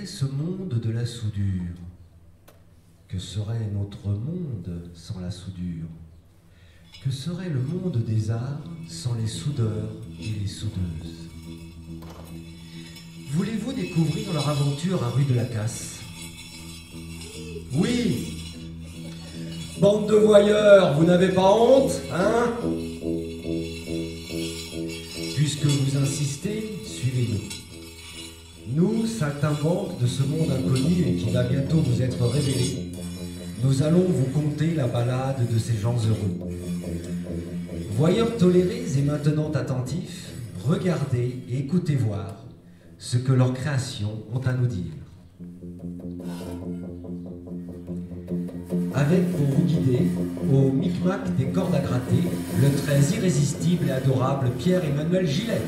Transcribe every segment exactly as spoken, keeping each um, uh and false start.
ce monde de la soudure? Que serait notre monde sans la soudure? Que serait le monde des arts sans les soudeurs et les soudeuses? Voulez-vous découvrir leur aventure à rue de la Casse? Oui! Bande de voyeurs, vous n'avez pas honte, hein? Puisque vous insistez, suivez-nous. Nous, saltimbanques de ce monde inconnu et qui va bientôt vous être révélé, nous allons vous conter la balade de ces gens heureux. Voyeurs tolérés et maintenant attentifs, regardez et écoutez voir ce que leurs créations ont à nous dire. Avec pour vous guider, au micmac des cordes à gratter, le très irrésistible et adorable Pierre-Emmanuel Gillet.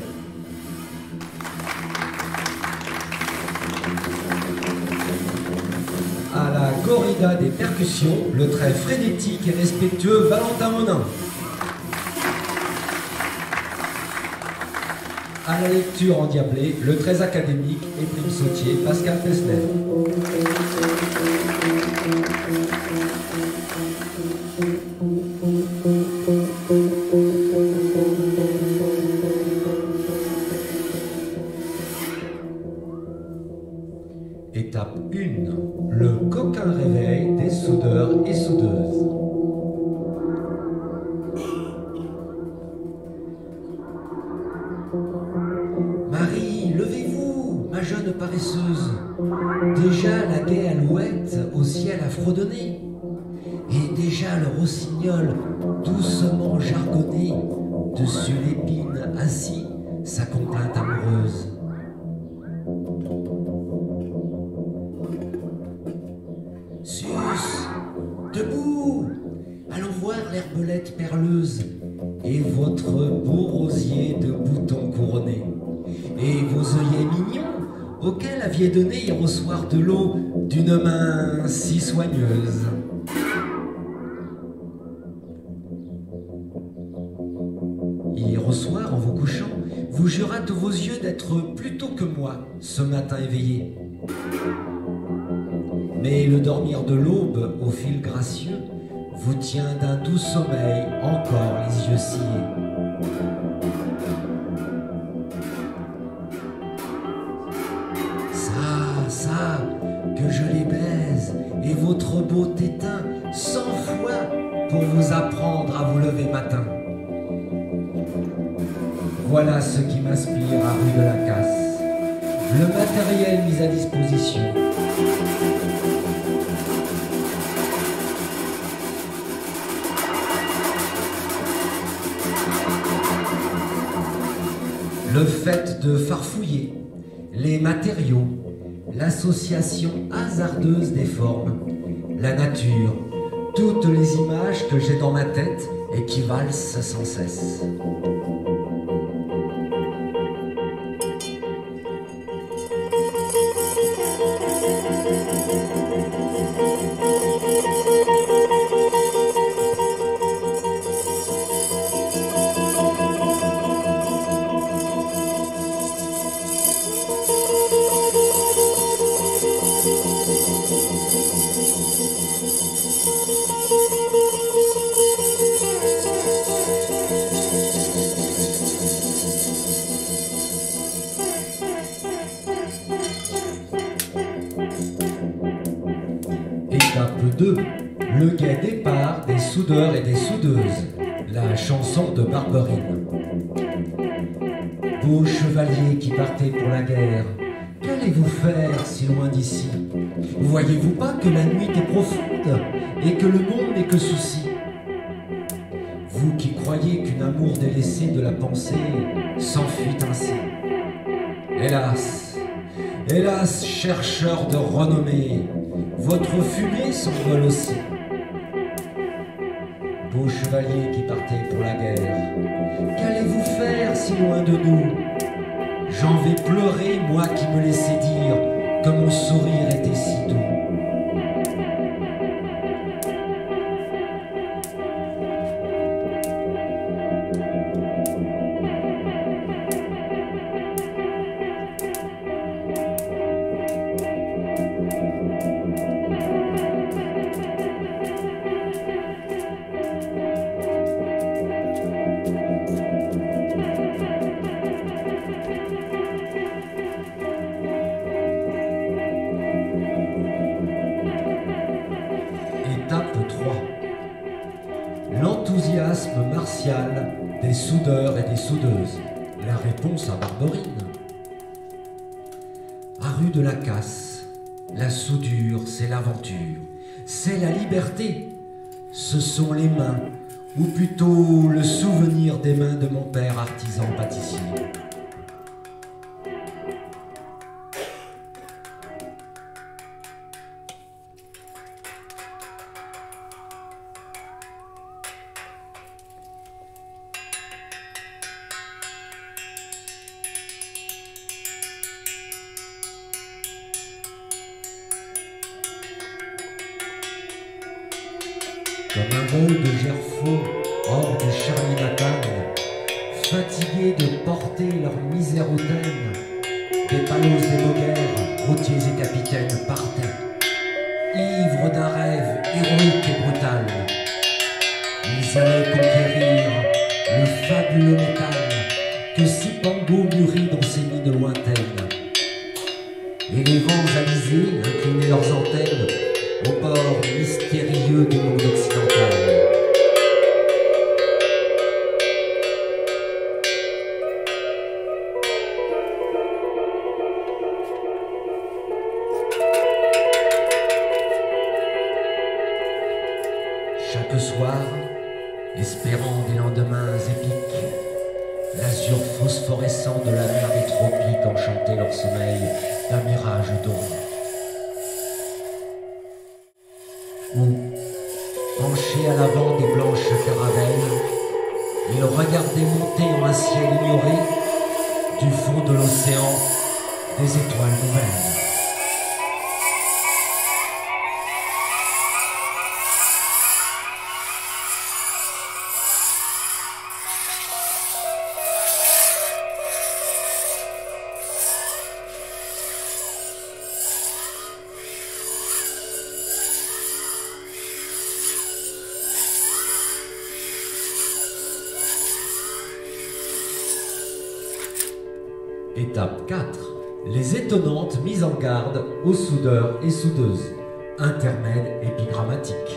À la corrida des percussions, le très frénétique et respectueux Valentin Monin. À la lecture endiablée, le très académique et prime sautier Pascal Pesner. Étape un. Le coquin réveil des soudeurs et soudeuses. Marie, levez-vous, ma jeune paresseuse. Déjà la gaie alouette au ciel a fredonné. Et déjà le rossignol, doucement jargonné, dessus l'épine assis, sa complainte amoureuse. Sus, debout, allons voir l'herbelette perleuse, et votre beau rosier de boutons couronnés, et vos œillets mignons, auxquels aviez donné hier au soir de l'eau d'une main si soigneuse. Hier au soir, en vous couchant, vous jurâtes vos yeux d'être plus tôt que moi, ce matin éveillé. Mais le dormir de l'aube, au fil gracieux, vous tient d'un doux sommeil, encore les yeux sciés. Ça, ça, que je les baise, et votre beau tétin, cent fois, pour vous apprendre à vous lever matin. Voilà ce qui m'inspire à rue de la Casse, le matériel mis à disposition. Le fait de farfouiller, les matériaux, l'association hasardeuse des formes, la nature, toutes les images que j'ai dans ma tête et qui valsent sans cesse. Étape deux. Le gai départ des soudeurs et des soudeuses. La chanson de Barberine. Beaux chevaliers qui partez pour la guerre, qu'allez-vous faire si loin d'ici? Voyez-vous pas que la nuit est profonde et que le monde n'est que souci? Vous qui croyez qu'une amour délaissée de la pensée s'enfuit ainsi. Hélas, hélas, chercheurs de renommée, votre fumée s'envole aussi. Beaux chevaliers qui partez pour la guerre, qu'allez-vous faire si loin de nous? J'en vais pleurer, moi qui me laissais dire que mon sourire était si doux. trois. L'enthousiasme martial des soudeurs et des soudeuses. La réponse à Barberine. À rue de la Casse, la soudure, c'est l'aventure, c'est la liberté. Ce sont les mains, ou plutôt le souvenir des mains de mon père artisan pâtissier. Comme un vol de gerfaut hors du charmilles natal, fatigués de porter leur misère hautaine, des palos des moguères, routiers et capitaines partaient, ivres d'un rêve héroïque et brutal. Ils allaient conquérir le fabuleux métal que Cipango mûrit dans ses mines lointaines. Et les vents alizés inclinaient leurs antennes au bord mystérieux du monde occidental. Chaque soir, espérant des lendemains épiques, l'azur phosphorescent de la mer des tropiques enchantait leur sommeil d'un mirage doré. Où, penchés à l'avant des blanches caravelles, ils regardaient monter en un ciel ignoré, du fond de l'océan, des étoiles nouvelles. Étape quatre. Les étonnantes mises en garde aux soudeurs et soudeuses. Intermède épigrammatique.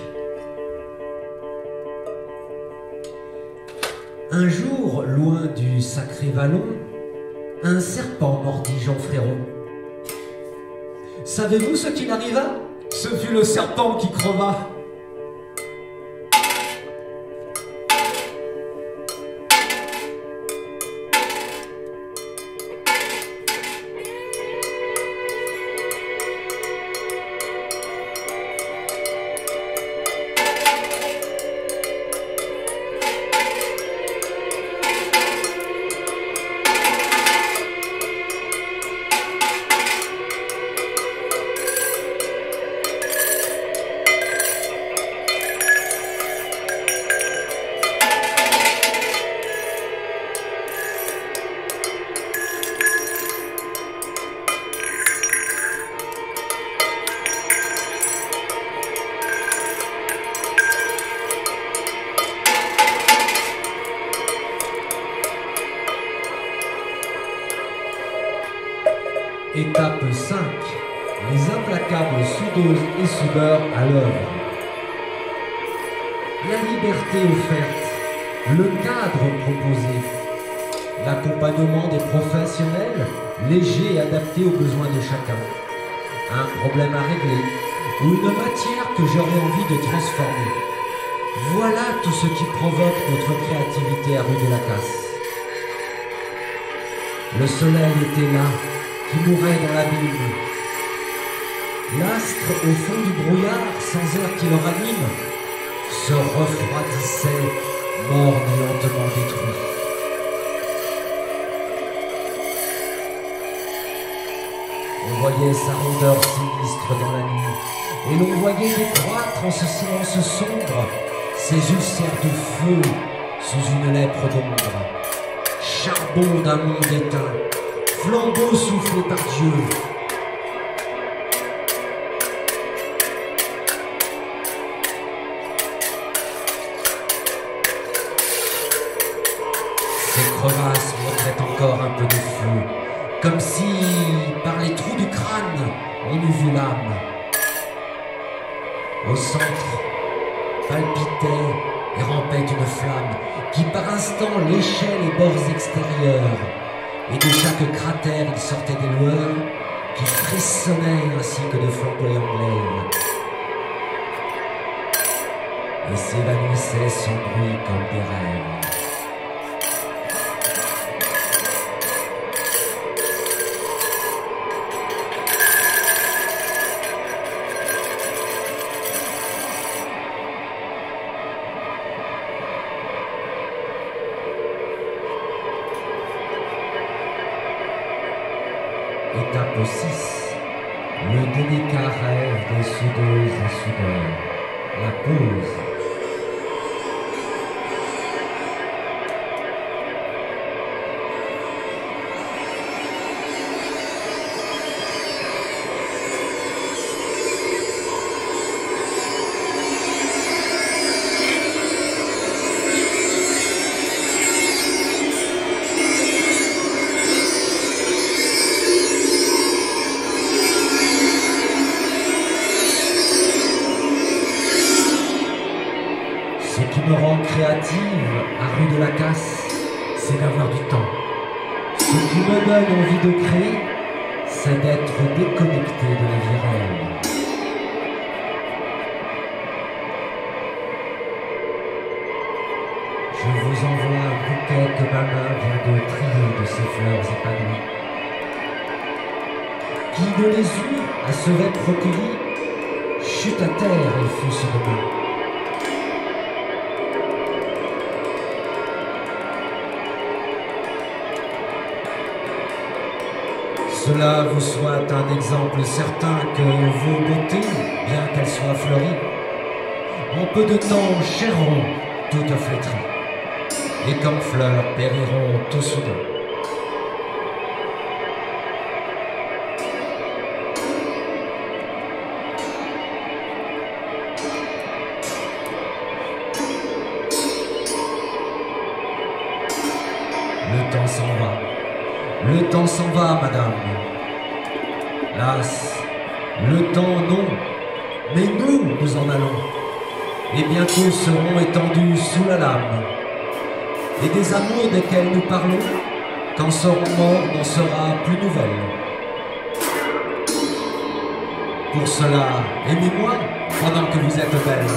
Un jour, loin du sacré vallon, un serpent mordit Jean Fréron. Savez-vous ce qu'il arriva? Ce fut le serpent qui creva. Étape cinq. Les implacables soudeuses et soudeurs à l'œuvre. La liberté offerte, le cadre proposé, l'accompagnement des professionnels, léger et adapté aux besoins de chacun, un problème à régler ou une matière que j'aurais envie de transformer. Voilà tout ce qui provoque notre créativité à rue de la Casse. Le soleil était là, qui mourait dans l'abîme. L'astre au fond du brouillard, sans air qui le ranime, se refroidissait, morne et lentement détruit. On voyait sa rondeur sinistre dans la nuit, et l'on voyait décroître en ce silence sombre ses ulcères de feu sous une lèpre d'ombre. Charbon d'un monde éteint, flambeau soufflé par Dieu. Ces crevasses montraient encore un peu de feu, comme si, par les trous du crâne, on eût vu l'âme. Au centre, palpitait et rampait une flamme qui par instant léchait les bords extérieurs, et de chaque cratère il sortait des lueurs qui frissonnaient ainsi que de flamboyants glaives, et s'évanouissaient sans bruit comme des rêves. Étape six. Le délicat rêve des soudeuses et soudeurs. La pause. Ce qui me rend créative à rue de la Casse, c'est d'avoir du temps. Ce qui me donne envie de créer, c'est d'être déconnecté de la vie réelle. Je vous envoie un bouquet que ma main vient de trier de ces fleurs épanouies. Qui de les eut à se être recueilli, chute à terre et fût sur le main. Cela vous soit un exemple certain que vos beautés, bien qu'elles soient fleuries, en peu de temps chéreront toutes flétries, et comme fleurs périront tout soudain. Le temps s'en va. Le temps s'en va, madame. Las, le temps non, mais nous, nous en allons, et bientôt serons étendus sous la lame. Et des amours desquels nous parlons, quand serons morts, n'en sera plus nouvelle. Pour cela, aimez-moi pendant que vous êtes belle.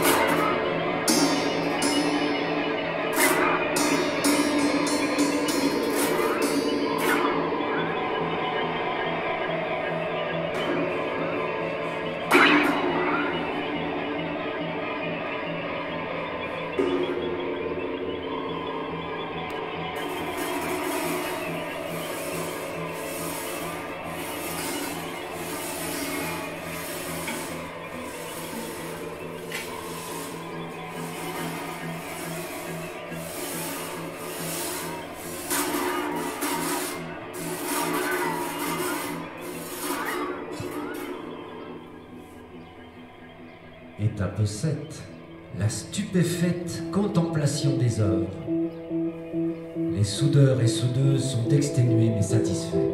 Étape sept. La stupéfaite contemplation des œuvres. Les soudeurs et soudeuses sont exténués mais satisfaits.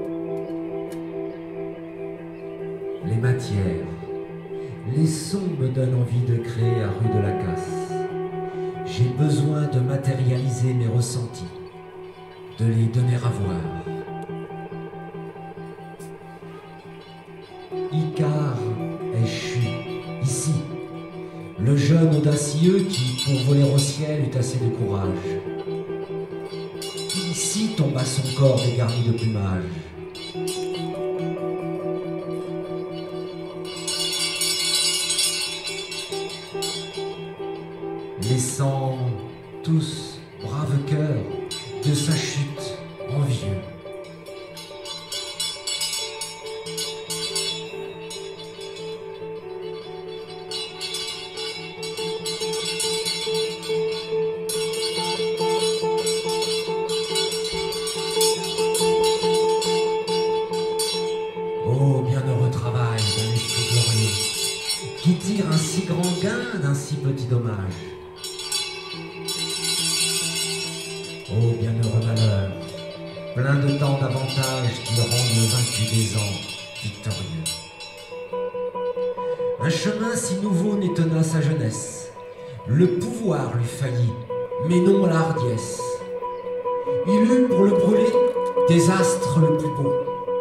Les matières, les sons me donnent envie de créer à rue de la Casse. J'ai besoin de matérialiser mes ressentis, de les donner à voir. Icare échu, ici, le jeune audacieux qui, pour voler au ciel, eut assez de courage. Ici tomba son corps dégarni de plumage. Laissant tous, braves cœurs, de sa chute envieux. Oh, bienheureux travail d'un esprit glorieux, qui tire un si grand gain d'un si petit dommage. Oh, bienheureux malheur, plein de tant d'avantages qui le rendent le vaincu des ans victorieux. Un chemin si nouveau n'étonna sa jeunesse. Le pouvoir lui faillit, mais non la hardiesse. Il eut pour le brûler des astres le plus beau.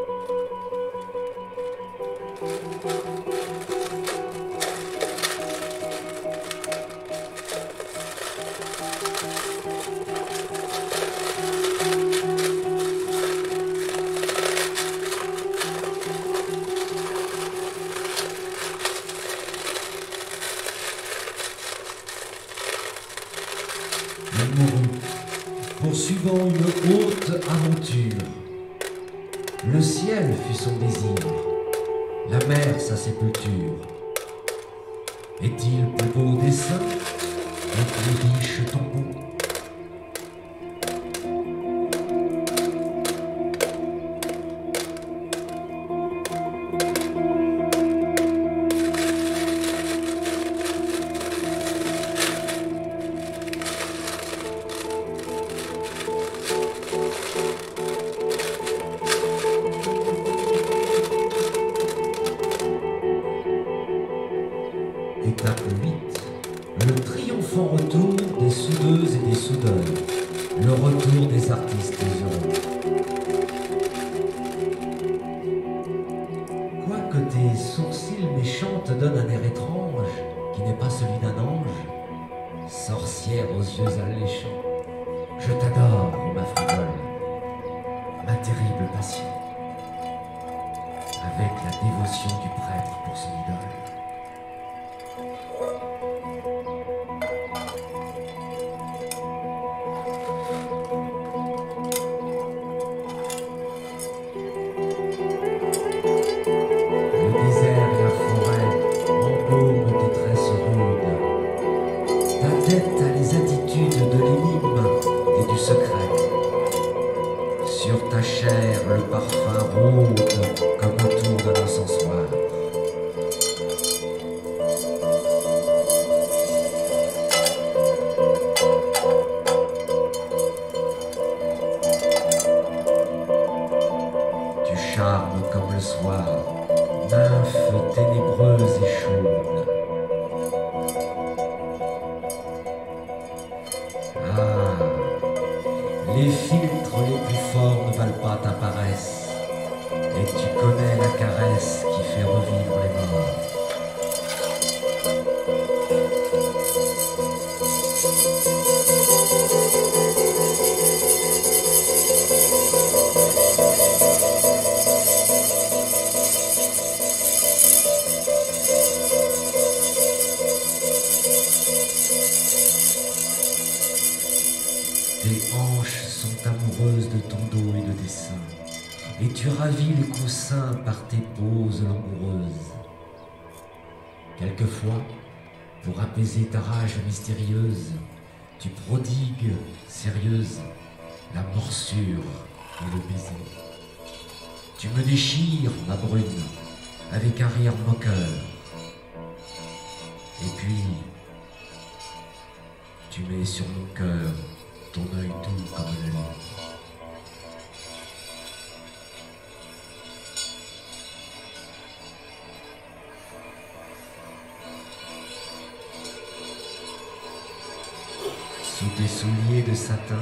Il mourut, poursuivant une haute aventure. Le ciel fut son désir, la mer sa sépulture. Est-il plus beau dessein et plus riche tombeau? Étape huit. Le triomphant retour des soudeuses et des soudeurs. Le retour des artistes heureux. Quoique tes sourcils méchants te donnent un air étrange, qui n'est pas celui d'un ange, sorcière aux yeux alléchants, je t'adore, ma frivole, ma terrible passion, avec la dévotion du prêtre pour son idole. À les attitudes de l'énigme et du secret. Sur ta chair, le parfum rôde comme autour d'un encensoir. Tu charmes comme le soir, nymphe ténébreuse et chaude. Ah, les filtres les plus forts ne valent pas ta paresse, et tu connais la caresse qui fait revivre les morts. Tes hanches sont amoureuses de ton dos et de tes seins, et tu ravis les coussins par tes poses langoureuses. Quelquefois, pour apaiser ta rage mystérieuse, tu prodigues, sérieuse, la morsure et le baiser. Tu me déchires, ma brune, avec un rire moqueur. Et puis, tu mets sur mon cœur ton œil doux comme la lune. Sous tes souliers de satin,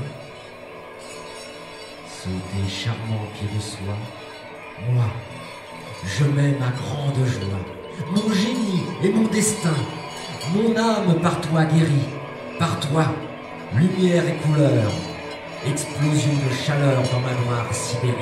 sous tes charmants pieds de soie, moi, je mets ma grande joie, mon génie et mon destin, mon âme par toi guérie, par toi, lumière et couleur, explosion de chaleur dans ma noire Sibérie.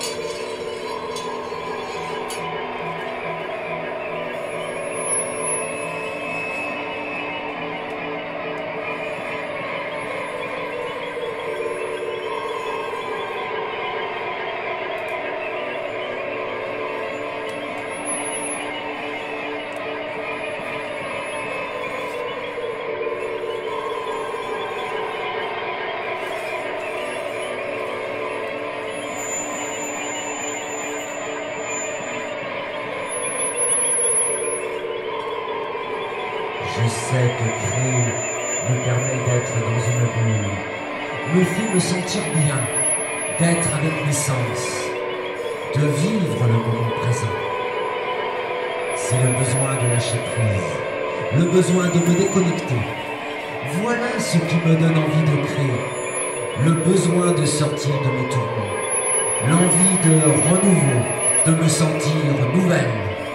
Je sais que créer me permet d'être dans une bulle, me fait me sentir bien, d'être avec mes sens, de vivre le moment présent. C'est le besoin de lâcher prise, le besoin de me déconnecter. Voilà ce qui me donne envie de créer, le besoin de sortir de mes tourments, l'envie de renouveau, de me sentir nouvelle.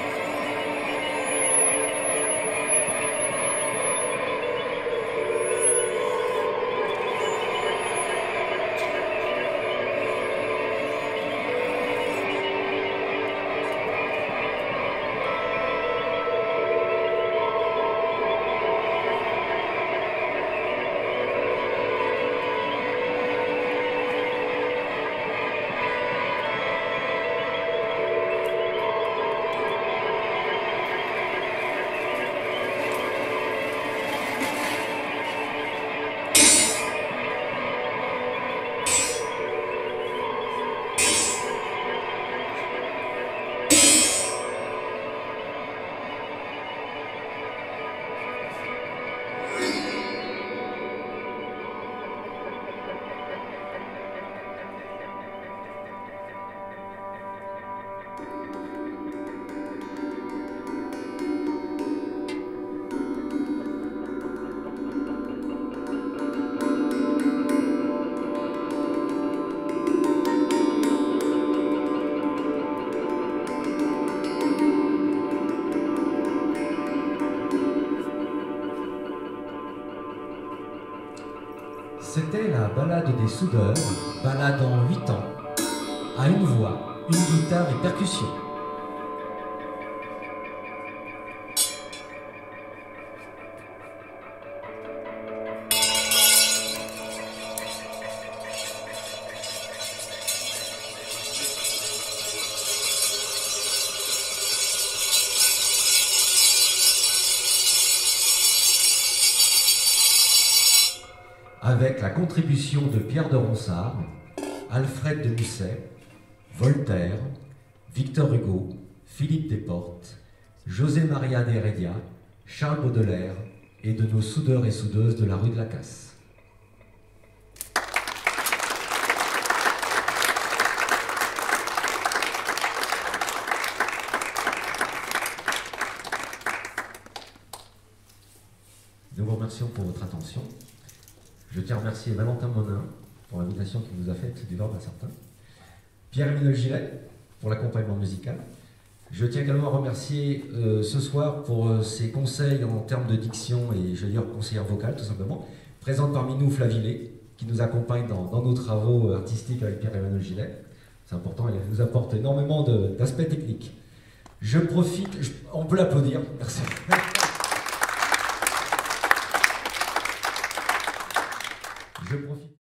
C'était la balade des soudeurs, balade en huit temps, à une voix, une guitare et percussion. Avec la contribution de Pierre de Ronsard, Alfred de Musset, Voltaire, Victor Hugo, Philippe Desportes, José María de Heredia, Charles Baudelaire et de nos soudeurs et soudeuses de la rue de la Casse. Nous vous remercions pour votre attention. Je tiens à remercier Valentin Monin pour l'invitation qu'il nous a faite du Nord à certains, Pierre-Emmanuel Gillet pour l'accompagnement musical. Je tiens également à remercier euh, ce soir pour euh, ses conseils en termes de diction et je veux dire conseillère vocale tout simplement, présente parmi nous Flavilé, qui nous accompagne dans, dans nos travaux artistiques avec Pierre-Emmanuel Gillet. C'est important, il nous apporte énormément d'aspects techniques. Je profite, je, on peut l'applaudir, merci. Je profite.